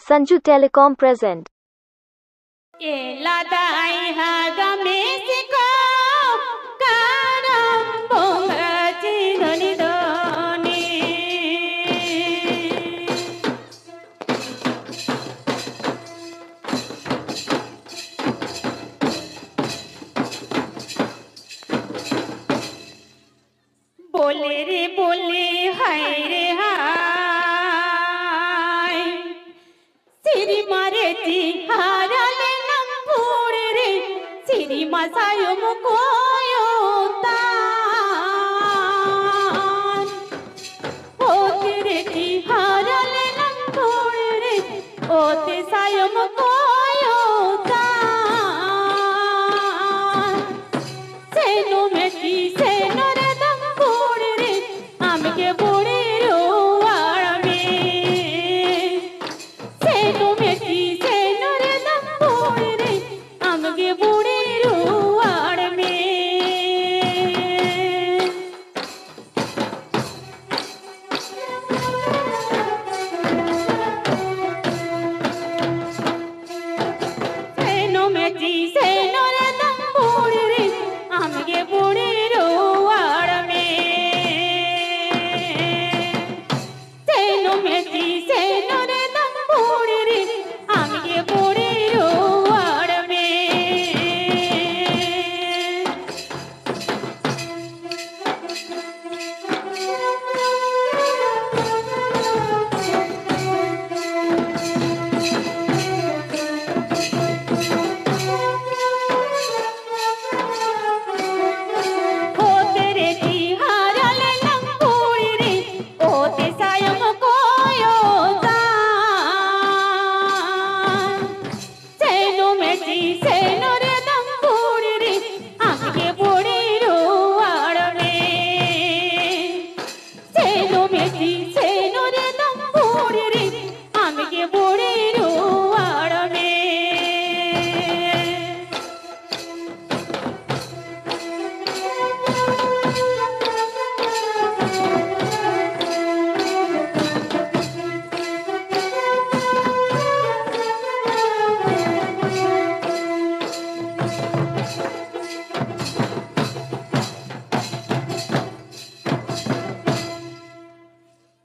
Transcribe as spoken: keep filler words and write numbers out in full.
Sanju Telecom present. बोले रे बोले हाय रे हाय सिरी मारे ती हाराले नंपूर रे सिरी मसायो मुकोयो तान ओते रे ती हाराले नंपूर रे ओते सायो मुको